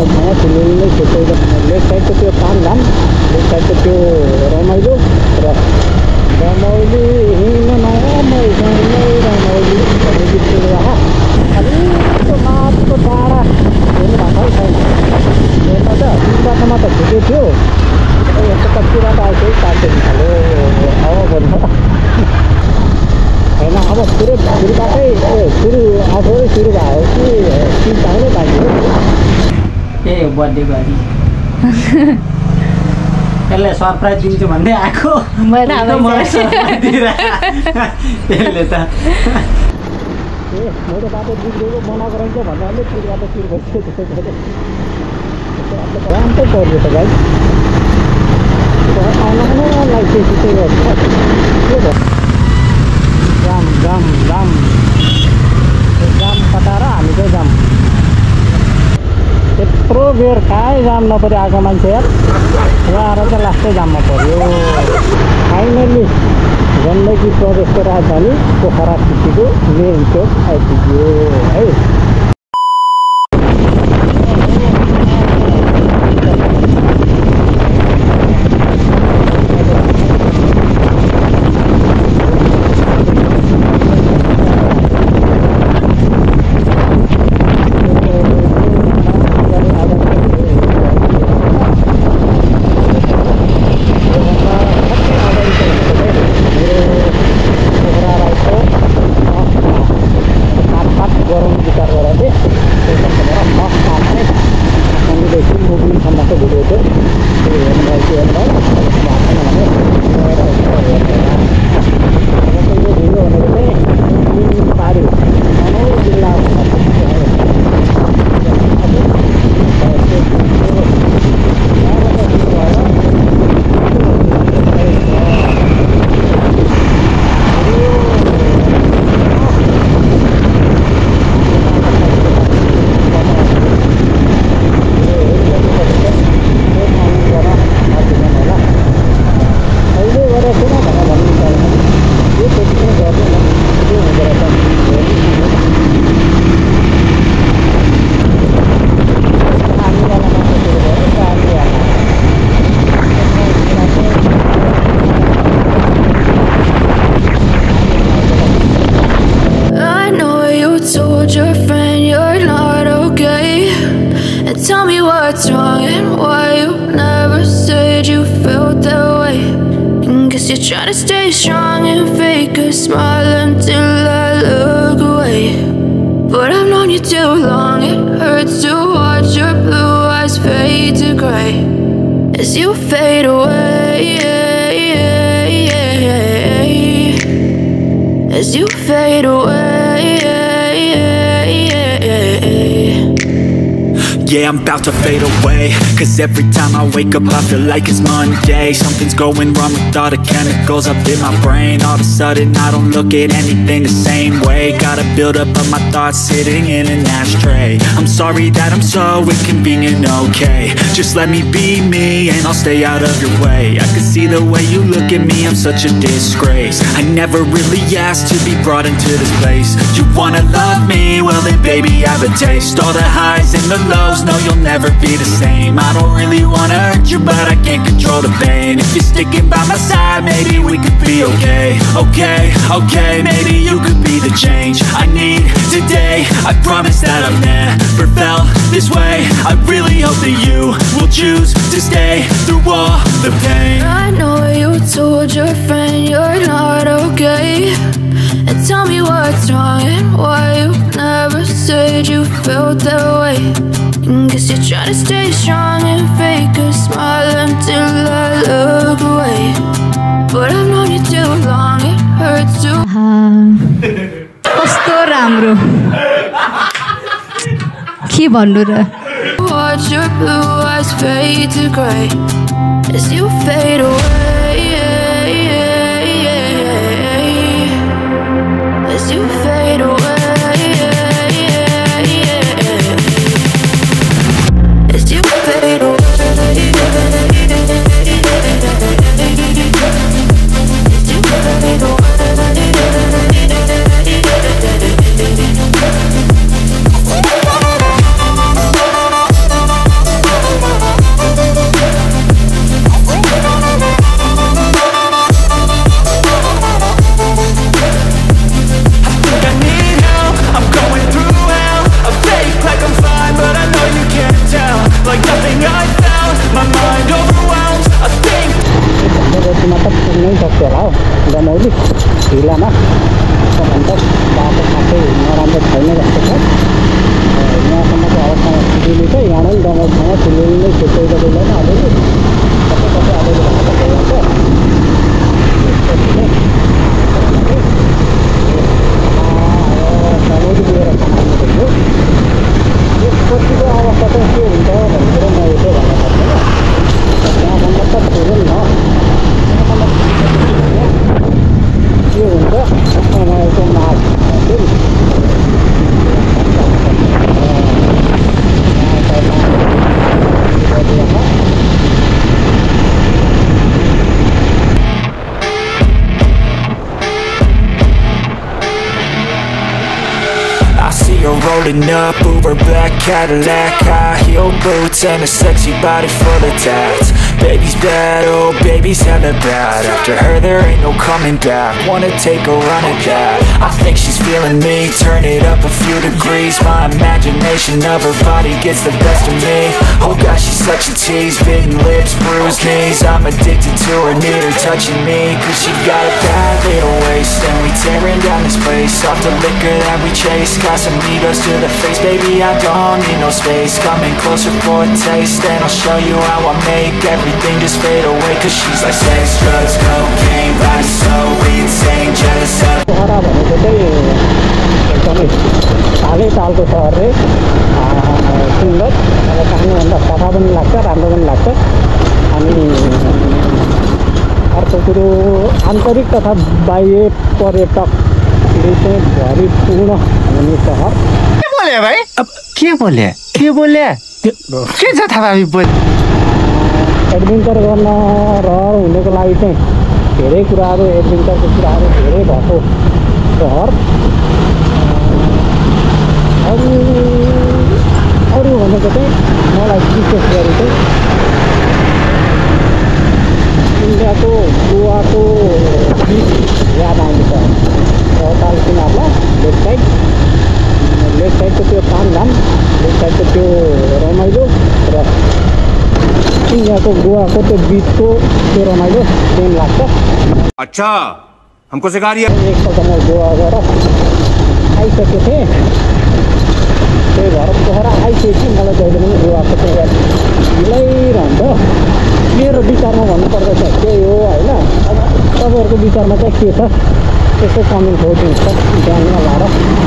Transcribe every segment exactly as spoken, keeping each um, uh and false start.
ठाउँमा ठुलो छेकेको लेफ्ट साइडको त्यो तामझाम लेफ्ट साइडको त्यो रमाइलो र रमाइली हिँड्न नरमाइ रमाइली भन्ने गीत सुनेर अलिक माथिको टाढा हेर्नु भएको छैन हेर्न त तिन बाटोमा त छुट्यो थियो यस्तो कतिबाट आउँछ काटेको खाले अब भन्नु होइन अब पुरै सुरुबाटै सुरु आफै सुरु भयो कि तिन पाउनै बाँकी हो ए बर्थडे गरी त्यसले सरप्राइज दिन्छु भन्दै आएको त्यसले त ए मेरो बाटो बिग्रेको बनाएको रहेछ भन्नाले त्यो बाटो सुरु भइसक्यो राम्रै पर्यो त भाइ आउनु लाइसेन्स चाहिँ गर्छ के भयो जाम जाम जाम जाम कटाएर हामी चाहिँ जाम त्यत्रो बेर कहीँ जाम नपऱ्यो आएको मान्छे यार यहाँ आएर चाहिँ लास्टै जाममा पऱ्यो फाइनल्ली गण्डकी प्रदेशको राजधानी पोखरा सिटीको मेन चोक आइपुग्यो है Try to stay strong and fake a smile until I look away. But I've known you too long, it hurts to watch your blue eyes fade to grey as you fade away, as you fade away. Yeah, I'm about to fade away, cause every time I wake up I feel like it's Monday. Something's going wrong with all the chemicals up in my brain. All of a sudden I don't look at anything the same way. Gotta build up of my thoughts sitting in an ashtray. I'm sorry that I'm so inconvenient, okay. Just let me be me and I'll stay out of your way. I can see the way you look at me, I'm such a disgrace. I never really asked to be brought into this place. You wanna love me? Well then baby I have a taste. All the highs and the lows, no you'll never be the same. I don't really wanna hurt you but I can't control the pain. If you're sticking by my side maybe we could be okay. Okay, okay, maybe you could be the change I need today. I promise that I've never felt this way. I really hope that you will choose to stay through all the pain. I know you told your friend you're not okay, and tell me what's wrong and why you never said you felt that way. Guess you're trying to stay strong and fake a smile until I look away. But I've known you too long, it hurts to. कस्तो राम्रो के भन्नु र Watch your blue eyes fade to grey as you fade away, as you fade away. ढिलामा सबभन्दा बाटो खासै नराम्रो छैन जस्तो छ। यहाँसम्मको अवस्था सिलिली चाहिँ यहाँ नै डमाउँसँग सिलिली नै छ पहिला पहिलामा अलिअलि कतै कतै अलिअलि भाषा भइहाल्छ। सबै लिएर खानु पर्यो। यसपछिको अवस्था चाहिँ के हुन्छ भन्ने कुरो म यसो भन्न सक्दिनँ। त्यहाँसम्म त पुग्यो नि के हुन्छ समयको माग rolling up, Uber black Cadillac, high heel boots and a sexy body full of tats. Baby's bad, oh baby's hella bad. After her there ain't no coming back. Wanna take a run at that. I think she's feeling me, turn it up a few degrees. My imagination of her body gets the best of me. Oh gosh, she's such a tease, bitten lips, bruised knees. I'm addicted to her, need her touching me. Cause she got a bad little waist, and we tearing down this place. Off the liquor that we chase, got some egos to the face. Baby, I don't need no space. Coming closer for a taste, and I'll show you how I make everything just fade away. Cause she's like sex, drugs, cocaine, ride so insane, jealous of. Pokhara भनेको चाहिँ एकदमै तालै तालको सहर रे, सुन्दर, अब पानीभन्दा सफा पनि लाग्छ, राम्रो पनि लाग्छ। अनि अर्को कुरो आन्तरिक तथा बाह्य पर्यटकले चाहिँ भरिपूर्ण हुने सहर। के बोले भाइ? अब के बोले के बोले के जथाभावी बोले? एडभेन्चर गर्न रहर हुनेको लागि चाहिँ धेरै कुराहरू, एडभेन्चरको कुराहरू धेरै भएको सहर। अरू अरू भनेको चाहिँ मलाई विशेष गरी चाहिँ इन्डियाको गोवाको बिच याद आउँछ। चौताल किनारमा लेक साइड, लेक साइडको त्यो तामझाम, लेक साइडको त्यो रमाइलो र इन्डियाको गोवाको त्यो बिचको त्यो रमाइलो सेम लाग्छ। अच्छा, हमको सिखा दिया। एकपल्ट म गोवा गएर आइसकेको थिएँ, त्यही भएर पोखरा आइसकेपछि मलाई जहिले पनि गोवाको चाहिँ हिलाइरहन्छ। मेरो विचारमा भन्नुपर्दा चाहिँ त्यही हो होइन। अब तपाईँहरूको विचारमा चाहिँ के छ त्यसको कमेन्ट होइदिन्छ ध्यानमा लाएर।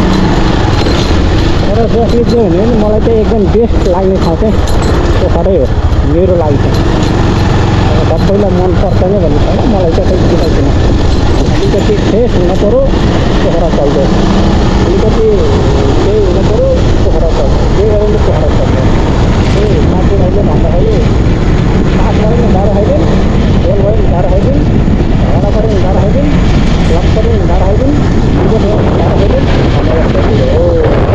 र जसले चाहिँ हुने नि मलाई चाहिँ एकदम बेस्ट लाग्ने ठाउँ चाहिँ पोखरै हो मेरो लागि चाहिँ। अब सबैलाई मनपर्छ नै भन्ने छैन, मलाई चाहिँ त्यही बुझाइदिनु। अलिकति फ्रेस हुनुपर्यो पोखरा चल्दो, अलिकति केही हुनुपर्यो पोखरा चल्दो, जे गरे पनि पोखरा चल्दो। त्यही साथीभाइले भन्दाखेरि साथ गऱ्यो नि घर खाइदिउँ, खेल भयो नि घर खाइदिउँ, झगडा पऱ्यो नि घर खाइदिउँ, लक पऱ्यो नि घर खाइदिउँ, विगत भयो नि घर खाइदिउँ भन्ने हो।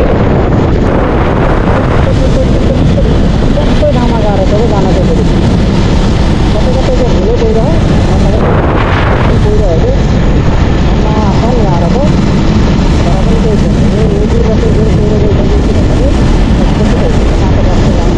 सबै ठाउँमा गएर सबै जान चाहिँ फेरि कतै कतै चाहिँ ढिलो गइरह्यो, गइरहेको माथल गएर त तर पनि केही छैन। यो दुई बजे गएर तेह्र बजी भन्दाखेरि त्यसपछि माटो बस्दै जान्छ।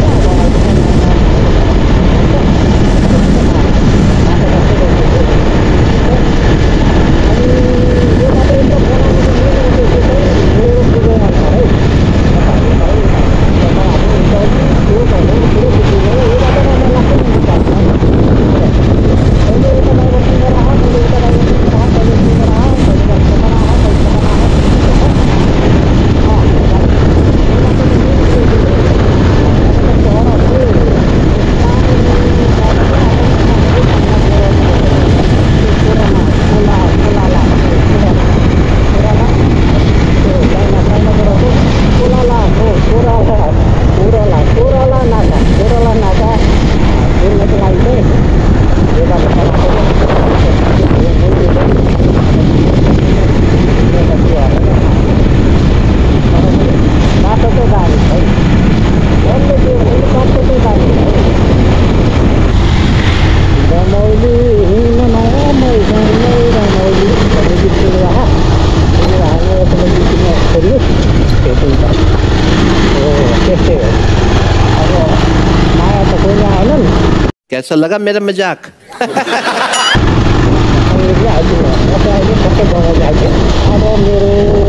कैसा लगा मेरा मजाक? अहिले टक्कै बगाइ जान्थ्यो। अब मेरो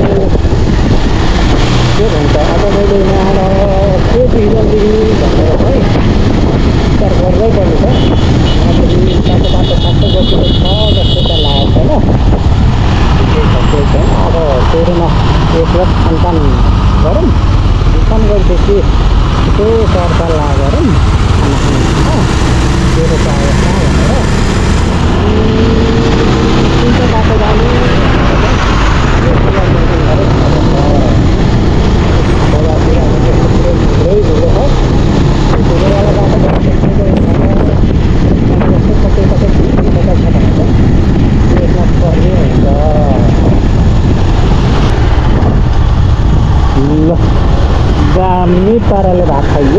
के भन्छ अब मैले यहाँ के बिजली भनेर है विचार गर्दै पर्ने छ। बाटो बाटो सबै गतिलो छ जस्तो त लागेको छैन। अब फेरिमा एक लाख खानपान गरौँ, खानपान गरेपछि त्यो सरसल्लाह गरौँ खाना खानु तेरो त अवस्था भनेर कुन चाहिँ बाटो जाने बजारतिर थुप्रै धुलो छ। धुलोवाला बाटो कतै कतै कता छ भने त त्यसमा पर्ने हुन्छ। ल दामी पाराले भात खाइयो।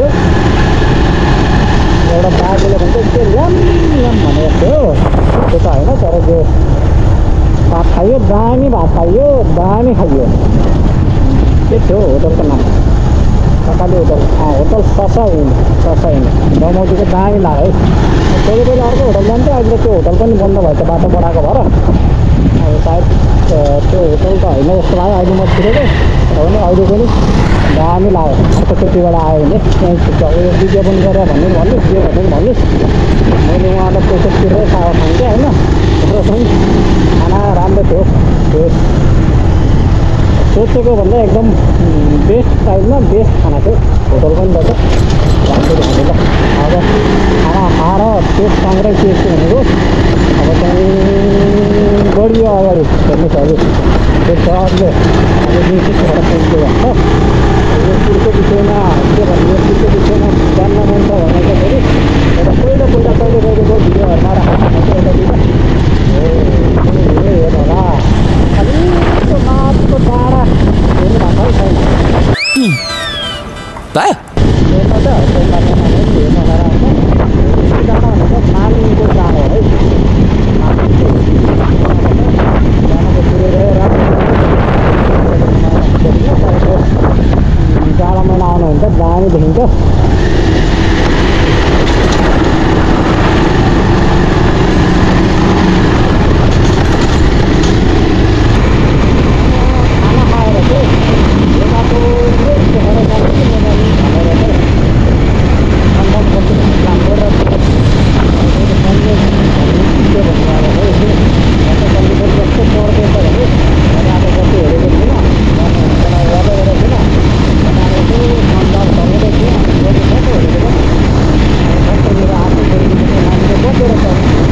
एउटा बाजेले भन्छ त्यो ल्याम ल्याम भनेको थियो, त्यो त होइन तर त्यो भात खाइयो, दामी भात खाइयो, दामी खाइयो। के थियो होटलको नाम? ककाले होटल होटल ससाइन ससाइन दमौलीको दामी लाग्यो है। पहिले पहिले अर्को होटल जान्थ्यो, अहिले त्यो होटल पनि बन्द भएछ बाटो बढाएको भएर। अब सायद त्यो होटल त होइन जस्तो लाग्यो अहिले म छिरेको हो भने अहिले पनि दामी लाग्यो। अर्को त्यतिबाट आयो भने त्यहीँ उयो विज्ञापन गरेर भन्नु भन्नुहोस्, जे भन्नु भन्नुहोस्, मैले उहाँलाई पैसा तिरेर खाएको खान्थेँ होइन। थुप्रो पनि खाना राम्रो थियो, बेस्ट सोचेको भन्दा एकदम बेस्ट टाइममा बेस्ट खाना थियो। होटल पनि रहेछ राम्रो खानु। ल अब खाना खाएर टेस्ट सँगै टेस्ट भनेको अब चाहिँ बढियो अगाडि हेर्नुहोस् हजुर। त्यो डरले अब निश्चित भएर पुग्दै जान्छ। यो पुलको विषयमा के भन्नु, यो पुलको विषयमा जान्न मन छ भने चाहिँ फेरि एउटा पहिलो पहिला कहिले कहिलेको भिडियोहरूमा राखेको हुन्छ एउटा दुईवटा हो हेर्नु होला। अलिक माथिको डाँडा हेर्नु भएको है छैन हेर्नु त हेर्नु होला हुन्छ। डाँडा भनेको मालिङको डाँडा हो है। डाँडाको पुरेर जाडो महिना आउनुहुन्छ दामी देखिन्छ। खाना खाएर चाहिँ यो बाटो देखेर जानु भनेर चाहिँ अन्त कति राम्रो र के भन्नु अब है कन्डिसन कस्तो पर्दैछ भने बाटो कति हेरेको थिएन गरेर थिएन चलाउँदै थियो फोटो हेरेको छ मेरो आफ्नो गरिदिएको नानीले बसेर छ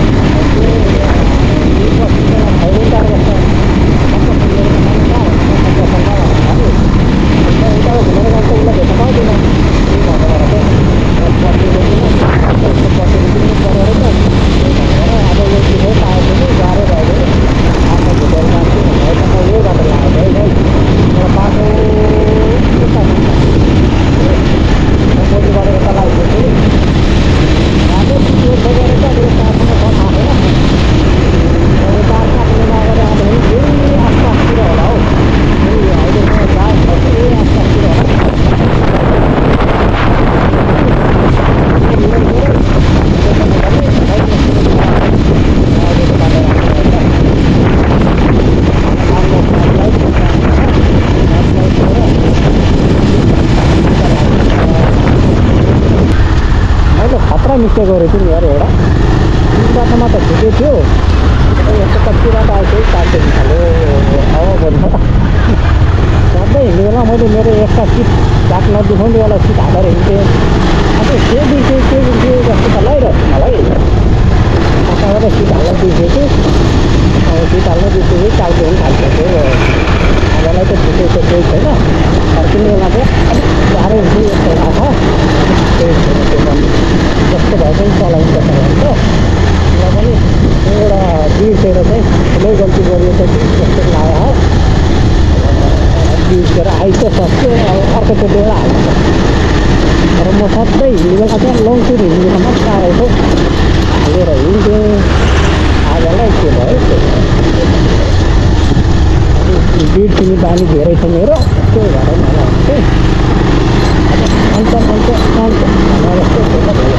मिस्टेक गरेको थियो नि यार। एउटा बाटोमा त ठिकै थियो, यस्तो कति बाटो आइसक्यो काट्यो थाल्यो। अब भन्नु सधैँ हिँड्ने बेला मैले मेरो एक्स्ट्रा सिट काट नदेखाउने बेला सिट हालेर हिँड्थेँ। अब के दिन्थ्यो के दिन्थ्यो जस्तो त लगाइरहेको मलाई कताबाट सिट हाल्न दिन्थ्यो कि अब सिट हाल्न दिन्थ्यो कि चाल्थ्यो पनि खाल्थ्यो। हामीलाई त ठिकै छ केही छैन, फर्किने बेला चाहिँ अलिक गाह्रो हुन्थ्यो यस्तो भएको केही छैन। त्यो पनि जस्तो भए पनि चलाइन्छ भन्छ र पनि एउटा बिर्सेर चाहिँ ठुलै गल्ती गरिएछ कि जस्तो लाग्यो। बिर्सेर आइस सक्यो अब अर्को त्यो बेला हाल्छ। तर म सधैँ हिँड्ने बेला चाहिँ लङ टुर हिँड्ने बेला मात्र आएको हालेर हिँड्थेँ। आजलाई के भयो बिर्सिने बानी धेरै छ मेरो, त्यही भएर मलाई चाहिँ अन्त अन्त अन्त जस्तो भयो।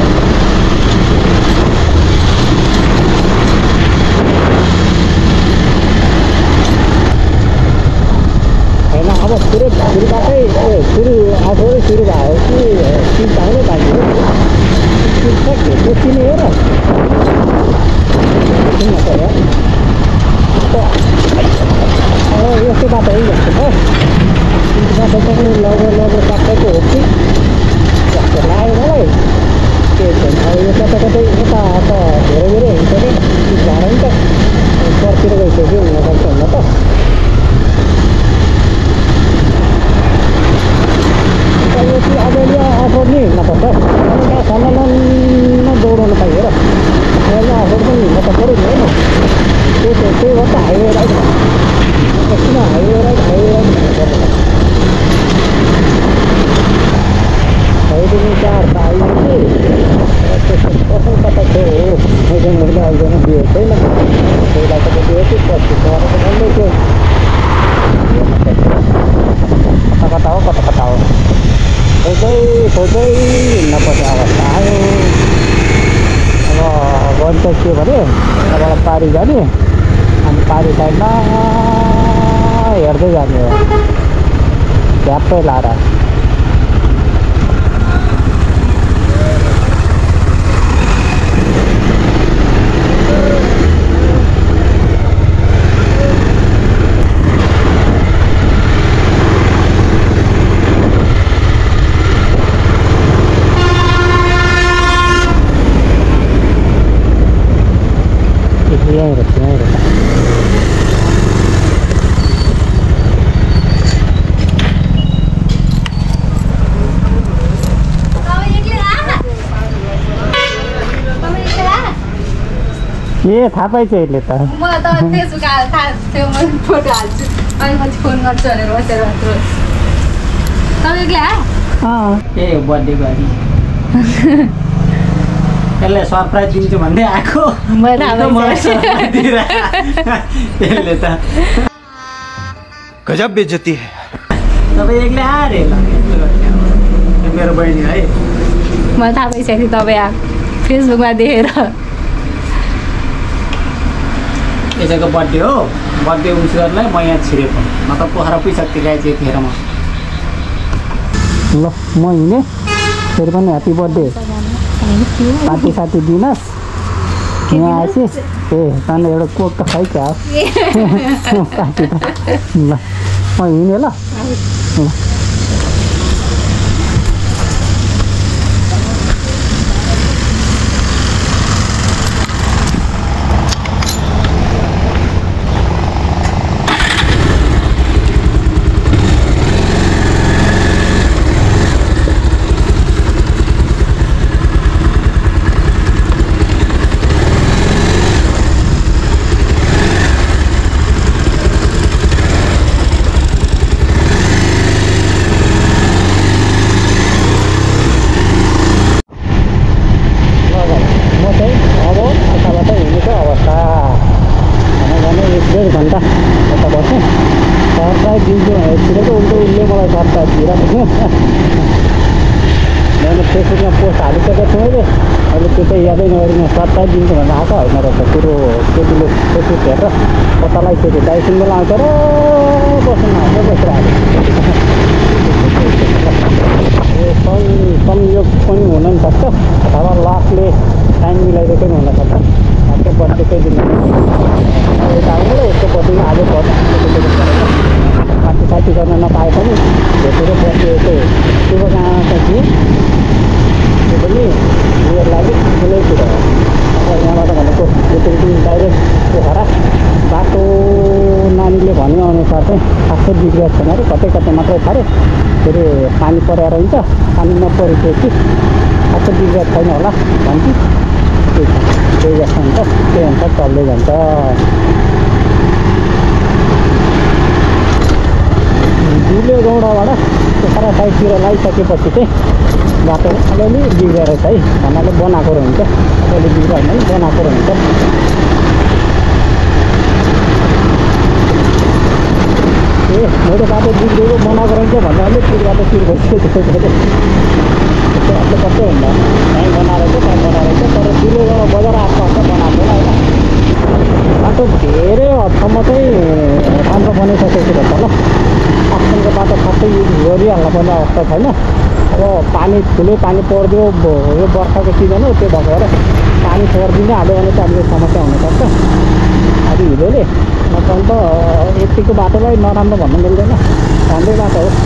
यति नै हो र यस्तो बाटो है बाटो पनि लगेर लगेर काटेको हो कि जस्तो लाग्यो मलाई के भन्छ अब यो कता कतै यता त धेरै धेरै हुन्छ कि भाडा नि त परतिर गइसक्यो हुनसक्छ हुन त यो चाहिँ अलिअलि अफरोड नै हिँड्न पर्छ त्यहाँ सल्लाहमा दौडाउनु पाइयो र अलिअलि अफरोड पनि हिँड्न त पऱ्यो नि होइन त्यही त त्यही भएर त हाइवे राइड किन हाइवे राइड हाइवे राइड भन्नुपर्छ हाइवे चार त आइयो कसै कता थियो हो मैले मैले आइदिन दिएको छैन पहिला त दिएको थियो पछि गएर त भन्दै थियो कता कता हो कता कता हो खोज्दै खोज्दै हिँड्न पर्ने अवस्था आयो अब गन्छ के भने यताबाट पारी जाने अनि पारी साइडमा हेर्दै जाने हो झ्याप्पै लाएर ए थाहा पाइछ यसले त म त फेसबुक थाहा थियो म फोटो हाल्छु अनि पछि फोन गर्छु भनेर बसेर तपाईँ एक्लै ए बर्थडेको लागि यसले सरप्राइज दिन्छु भन्दै आएको यसले त गजब बेइज्जती है तपाईँ एक्लै आएर मेरो बहिनी है मलाई थाहा भइसक्यो तपाईँ फेसबुकमा देखेर यसैको बर्थडे हो बर्थडे विस गर्नलाई म यहाँ छिरेको म त पोखरा पुगिसक्थेँ गाई चाहिँ यतिखेर म ल म हिँडेँ फेरि पनि ह्याप्पी बर्थडे पार्टी साथी दिनुहोस् यहाँ आएपछि ए तान एउटा कोक त खाइक्या पार्टी त ल म हिँडेँ ल ल मैले फेसबुकमा पोस्ट हालिसकेको छु मैले अहिले त्यो चाहिँ यादै नगरिकन सत्ताइस दिनको भनेर आएको होइन रहेछ कुरो केटीले फेसबुक हेरेर पत्ता लगाइसक्यो दाइसिङ बेला आउँछ र बस्नु नआउँछ बसेर संयोग पनि हुन पनि सक्छ अथवा लकले टाइम मिलाइदिएको पनि हुनसक्छ त्यो बर्थडेकै दिन यता आउनु यसको बर्थडेमा आज पर्छ पार्टी साथी गर्न नपाए पनि भेटेर बर्थडे शुभकामना थिएँ त्यो पनि मेरो लागि ठुलै कुरो हो अब यहाँबाट भनेको त्यो डाइरेक्ट पोखरा बाटो नानीले भनेअनुसार चाहिँ खासै बिग्रिएको छैन अरे कतै कतै मात्रै छ अरे फेरि पानी परेर हुन्छ पानी नपरेपछि खासै बिग्रिएको छैन होला भन्छ त्यही त्यही जस्तो हुन्छ त्यही अनुसार चल्दै जान्छ दुले गौडाबाट पोखरा साइडतिर लगाइसकेपछि चाहिँ बाटो अलिअलि बिग्रेर छ है भन्नाले बनाएको रहन्छ अलिअलि बिग्रियो भने बनाएको रहन्छ ए मेरो बाटो बिग्रेको बनाएको रहन्छ भन्दा अलिक त्यो बाटो तिर भइसक्यो त्यस्तो अर्को कस्तो हुँदा त्यहीँ बनाएर चाहिँ त्यहीँ बनाएर चाहिँ तर दुलेबाट बजार आएको आएको बनाएको होइन बाटो धेरै हदसम्म चाहिँ राम्रो बनाइसकेको रहेछ ल आजकलको बाटो खासै युज गरिहाल्न पर्ने अवस्था छैन अब पानी ठुलो पानी परिदियो यो वर्षाको सिजन हो त्यो भएर पानी परिदिँदै हाल्यो भने त अलिक समस्या हुनसक्छ अलि हिलोले नत्र त यतिको बाटोलाई नराम्रो भन्नु मिल्दैन राम्रै बाटो हो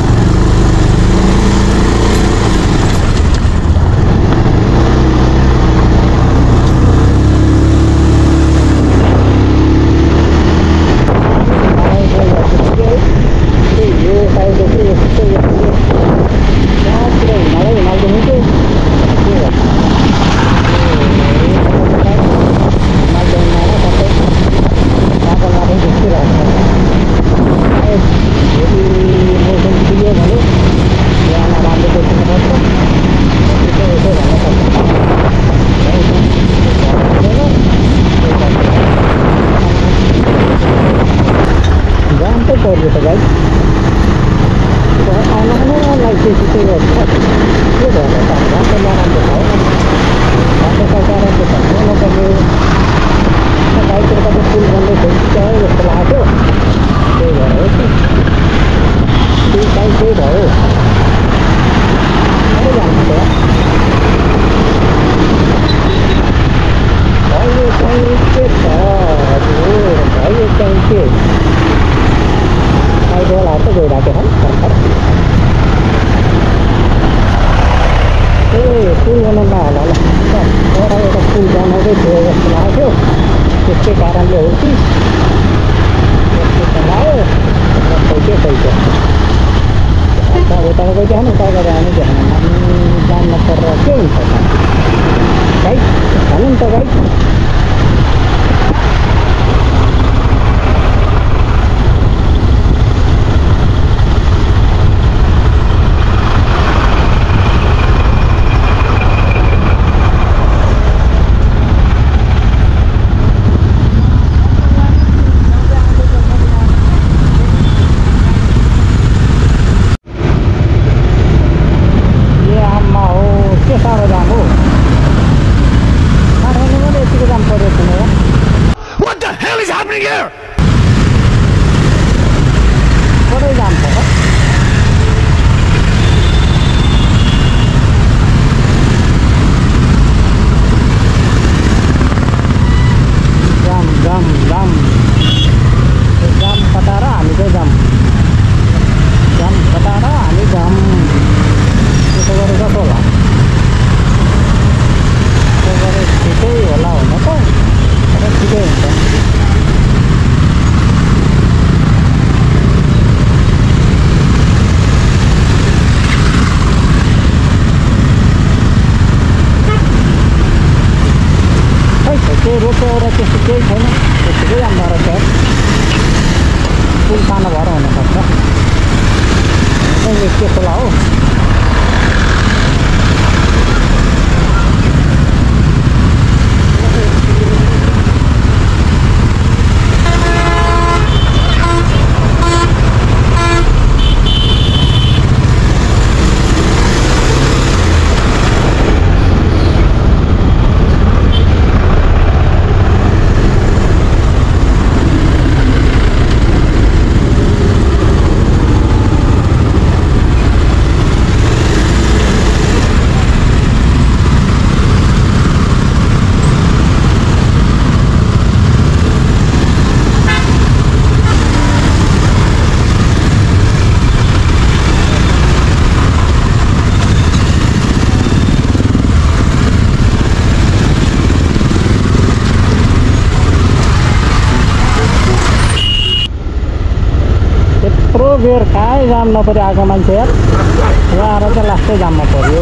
बेर कहाँ जाम नपऱ्यो आएको मान्छे यार यहाँ आएर चाहिँ लास्टै जाममा पऱ्यो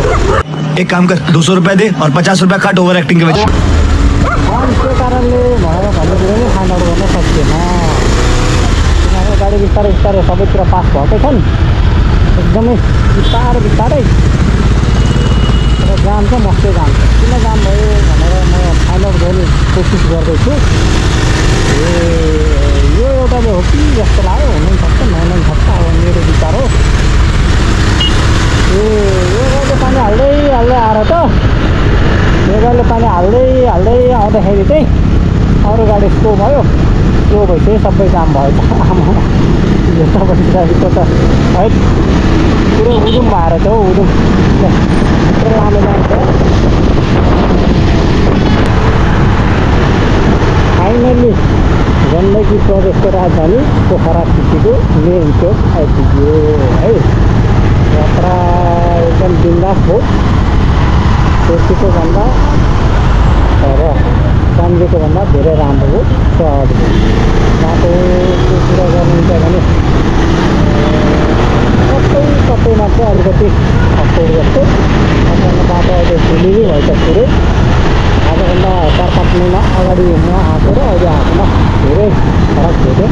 एक काम कर दो सौ रुपया दे और पचास रुपया काट ओभर एक्टिंग के वजह त्यो कारणले भनेर भन्ने कुरो नै फाइन्ड आउट गर्न सकिएन किनभने गाडी बिस्तारै बिस्तारै सबैतिर पास भएकै छन् एकदमै बिस्तारै बिस्तारै र जाम चाहिँ मस्तै जान्छ किन जाम भयो भनेर म फाइन्ड आउट गर्ने कोसिस गर्दैछु यो एउटाले हो कि जस्तो लाग्यो हुनसक्छ नहुनसक्छ अब मेरो विचार हो ए यो गाडीले पानी हाल्दै हाल्दै आएर त यो गाडीले पानी हाल्दै हाल्दै आउँदाखेरि चाहिँ अरू गाडी स्लो भयो स्लो भइसक्यो सबै जाम भयो यो तपाईँ ट्राफिकको त है पुरो उदुम भएर छ हौ उदुम पुरो लामो जान्छ फाइनली गण्डकी प्रदेशको राजधानी पोखरा सिटीको मेन चौक आइपुग्यो है यात्रा एकदम बिन्दास हो सोचेको भन्दा र सम्झेको भन्दा धेरै राम्रो हो सहज हो बाटोको कुरा गर्नुहुन्छ भने कतै कतैमा चाहिँ अलिकति अप्ठ्यारो जस्तो आफ्नो बाटो अहिले धुलिली भएछ पुरै आजभन्दा चार पाँच महिना अगाडि म आएको र अहिले आएकोमा धेरै फरक भेट्यो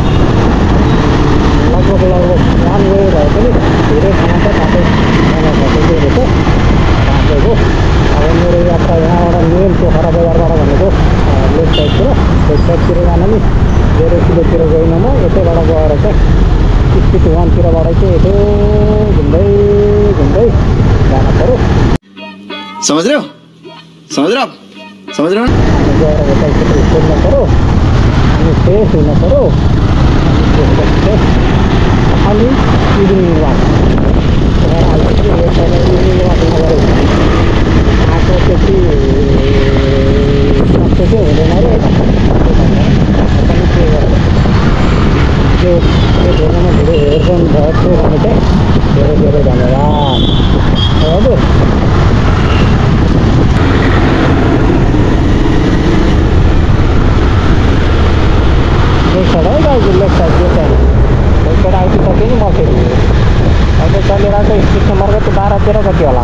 लगभग लगभग वान वे भए पनि धेरै ठाउँमा चाहिँ बाटो जान सकेको रहेछ बाटोको अब मेरो यात्रा यहाँबाट मेन पोखरा बजारबाट भनेको लेफ्ट साइडतिर लेफ्ट साइडतिर जान नि जेरो किलोतिर गएन म यतैबाट गएर चाहिँ स्पिड वानतिरबाट चाहिँ यसो घुम्दै घुम्दै जान पऱ्यो समझ रहे हो समझ रहे हो समझ रहे हो गएर होटलतिर खोज्न पऱ्यो अनि फ्रेस हुन पऱ्यो त्यसपछि अनि इभिनिङ वाक आइपुग्यो इभिनिङ वाक नगरेको आएको त्यति सक्छ चाहिँ हुँदैन अरे पनि के गर्छ त्यो त्यो ढोकामा धेरै हेरफोन भयो भने चाहिँ धेरै धेरै धन्यवाद हजुर लेफ्ट साइड है guys left side left side left side आइपुग्यो नि म फेरि अहिले चलेर चाहिँ स्ट्रिट नम्बर कति बाह्र तेह्र कति होला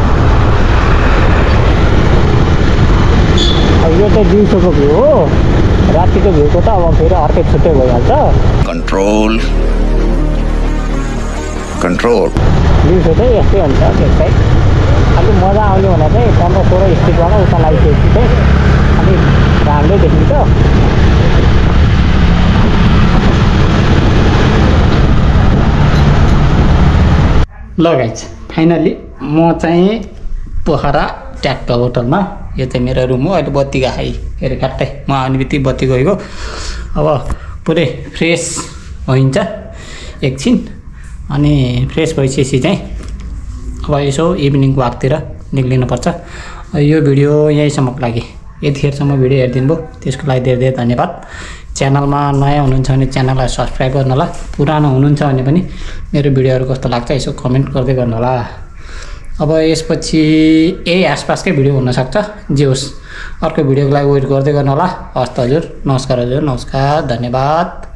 अब यो चाहिँ दिउँसोको भ्यू हो रातिको भ्यूको त अब फेरि अर्कै छुट्टै भइहाल्छ कंट्रोल कंट्रोल दिउँसो चाहिँ यस्तै हुन्छ लेफ्ट साइड अलिक मजा आउने भने चाहिँ पन्ध्र सोह्र स्ट्रिटबाट उता लगाइसकेपछि चाहिँ अलिक राम्रै देखिन्छ ल गाइज फाइनली म चाहिँ पोखरा ट्याक्ट होटलमा यो चाहिँ मेरो रुम हो अहिले बत्ती गयो है हेरे काट्टै म आउने बित्तिकै बत्ती गएको अब पुरै फ्रेस भइन्छ एकछिन अनि फ्रेस भइसकेपछि चाहिँ अब यसो इभिनिङ वाकतिर निक्लिनुपर्छ यो भिडियो यहीँसम्मको लागि यतिखेरसम्म भिडियो हेरिदिनु भयो त्यसको लागि धेरै धेरै धन्यवाद च्यानलमा नयाँ हुनुहुन्छ भने च्यानललाई सब्सक्राइब गर्नु होला पुरानो हुनुहुन्छ भने पनि मेरो भिडियोहरू कस्तो लाग्छ यसो कमेन्ट गर्दै गर्नु होला अब यसपछि यही आसपासकै भिडियो हुनसक्छ जे होस् अर्को भिडियोको लागि वेट गर्दै गर्नु होला हस् त हजुर नमस्कार हजुर नमस्कार धन्यवाद